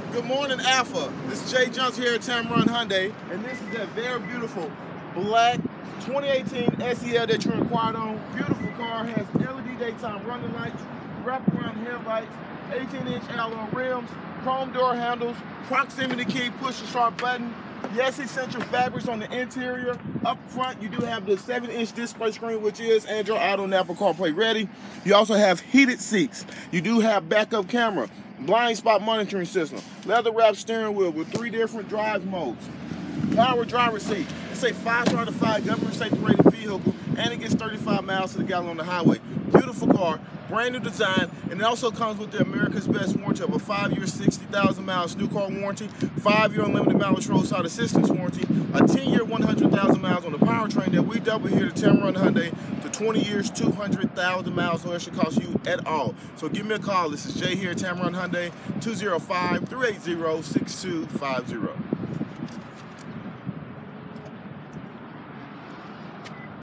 Good morning, Alpha. This is Jay Johnson here at Tameron Hyundai, and this is a very beautiful black 2018 SEL that you're inquired on. Beautiful car, has LED daytime running lights, wraparound headlights, 18-inch alloy rims, chrome door handles, proximity key, push to start button. Yes, essential fabrics on the interior. Up front, you do have the 7-inch display screen, which is Android Auto and Apple CarPlay ready. You also have heated seats. You do have backup camera, blind spot monitoring system, leather wrapped steering wheel with 3 different drive modes, power driver seat. It's a 5-star certified government safety rated vehicle, and it gets 35 miles to the gallon on the highway. Beautiful car, brand new design, and it also comes with the America's Best warranty of a 5-year, 60,000 miles new car warranty, 5-year unlimited mileage roadside assistance warranty, a 10-year, 100,000 miles on the powertrain that we double here to Tameron Hyundai to 20 years, 200,000 miles, no extra cost you at all. So give me a call. This is Jay here at Tameron Hyundai, 205-380-6250.